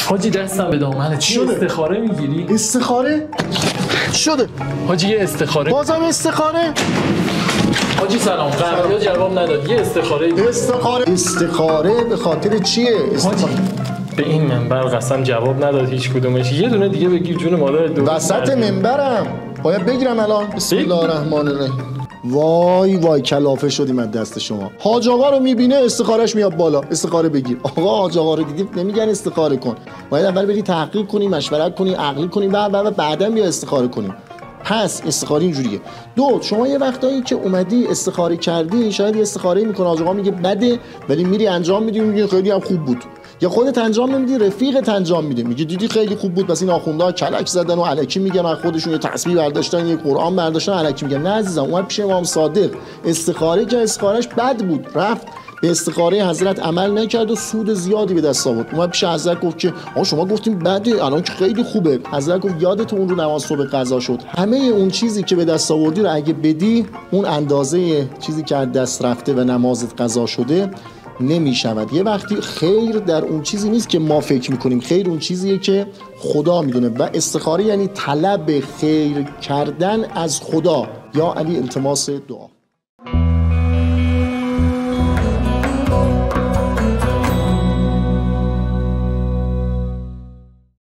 حاجی دستم به دامنه. چی استخاره میگیری؟ استخاره؟ شده حاجی یه استخاره. بازم استخاره؟ حاجی سلام، قبلا جواب نداد. یه استخاره به خاطر چیه؟ حاجی به این منبر قسم جواب نداد هیچ کدومش. یه دونه دیگه بگیر جون مادر دو. وسط منبرم باید بگیرم الان. بسم الله الرحمن الرحیم. وای کلافه شدیم از دست شما. حاج آقا رو میبینه استخارش میاد بالا. استخاره بگیر. آقا حاج آقا رو دیدی نمیگن استخاره کن. باید اول بری تحقیق کنی، مشورت کنی، عقلی کنی بعداً بیا استخاره کنی. پس استخاره اینجوریه. دو، شما یه وقتایی که اومدی استخاره کردی، شاید یه استخاره میکنه حاج آقا میگه بده، ولی میری انجام میدی میگه خیلی هم خوب بود. یا خودت انجام نمیدی، رفیقت انجام میده میگه دیدی خیلی خوب بود، بس این آخوندها کلک زدن و الکی میگن از خودشون یه تسبیح برداشتن، یه قرآن برداشتن، الکی میگن. نه عزیزم، اومد پیش امام صادق استخاره که استخارش بد بود، رفت به استخاره حضرت عمل نکرد و سود زیادی به دست آورد. اومد پیش حضرت گفت که آقا شما گفتیم بده، الان که خیلی خوبه. حضرت گفت یادتون اون رو نماز صبح قضا شد. همه اون چیزی که به دست آوردی رو اگه بدی، اون اندازه چیزی که از دست رفته و نمازت قضا شده نمی شود. یه وقتی خیر در اون چیزی نیست که ما فکر میکنیم، خیر اون چیزیه که خدا میدونه. و استخاره یعنی طلب خیر کردن از خدا، یا علی التماس دعا.